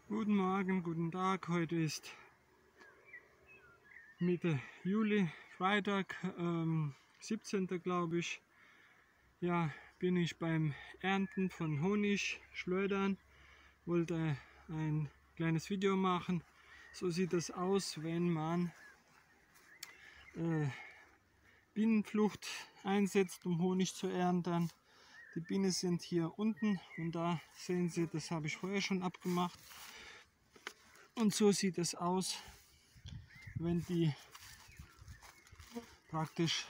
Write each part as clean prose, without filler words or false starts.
Guten Morgen, guten Tag. Heute ist Mitte Juli, Freitag, 17. glaube ich. Ja, bin ich beim Ernten von Honig, Schleudern. Wollte ein kleines Video machen. So sieht es aus, wenn man Bienenflucht einsetzt, um Honig zu ernten. Die Bienen sind hier unten und da sehen Sie, das habe ich vorher schon abgemacht. Und so sieht es aus, wenn die praktisch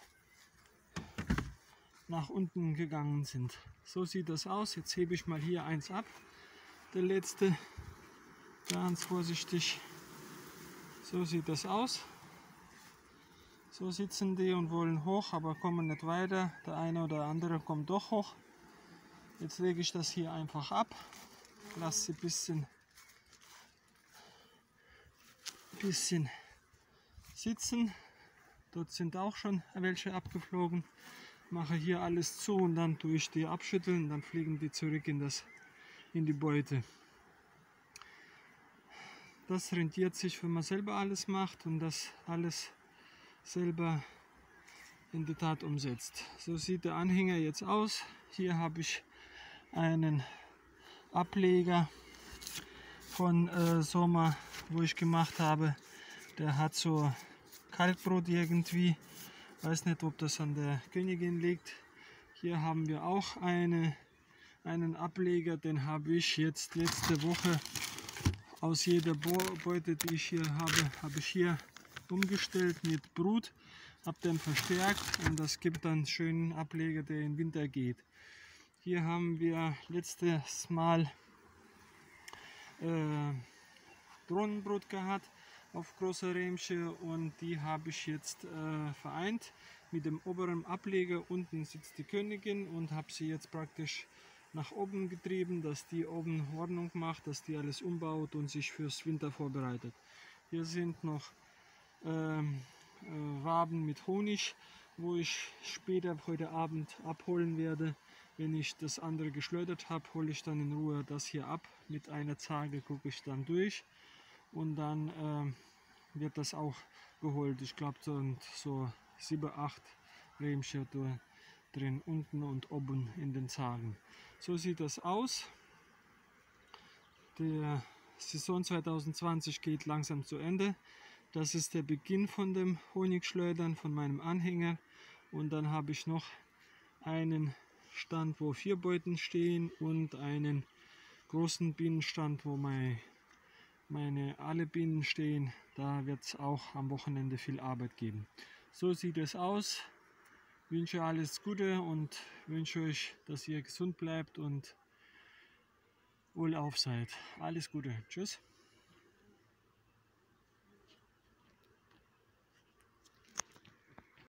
nach unten gegangen sind. So sieht das aus. Jetzt hebe ich mal hier eins ab. Der letzte, ganz vorsichtig. So sieht das aus. So sitzen die und wollen hoch, aber kommen nicht weiter. Der eine oder andere kommt doch hoch. Jetzt lege ich das hier einfach ab. Lasse sie ein bisschen sitzen. Dort sind auch schon welche abgeflogen. Mache hier alles zu und dann tue ich die abschütteln. Dann fliegen die zurück in die Beute. Das rentiert sich, wenn man selber alles macht und das alles selber in die Tat umsetzt. So sieht der Anhänger jetzt aus. Hier habe ich einen Ableger von Sommer, wo ich gemacht habe. Der hat so Kalkbrot irgendwie. Weiß nicht, ob das an der Königin liegt. Hier haben wir auch einen Ableger, den habe ich jetzt letzte Woche aus jeder Beute, die ich hier habe ich hier umgestellt mit Brut, habe den verstärkt und das gibt dann einen schönen Ableger, der im Winter geht. Hier haben wir letztes Mal Drohnenbrut gehabt auf große Rähmchen und die habe ich jetzt vereint mit dem oberen Ableger. Unten sitzt die Königin und habe sie jetzt praktisch nach oben getrieben, dass die oben Ordnung macht, dass die alles umbaut und sich fürs Winter vorbereitet. Hier sind noch Waben mit Honig, wo ich später heute Abend abholen werde. Wenn ich das andere geschleudert habe, hole ich dann in Ruhe das hier ab. Mit einer Zange gucke ich dann durch und dann wird das auch geholt. Ich glaube, so 7, 8 Rähmchen drin, unten und oben in den Zagen. So sieht das aus. Der Saison 2020 geht langsam zu Ende. Das ist der Beginn von dem Honigschleudern von meinem Anhänger. Und dann habe ich noch einen Stand, wo 4 Beuten stehen und einen großen Bienenstand, wo alle Bienen stehen. Da wird es auch am Wochenende viel Arbeit geben. So sieht es aus. Ich wünsche alles Gute und wünsche euch, dass ihr gesund bleibt und wohlauf seid. Alles Gute. Tschüss.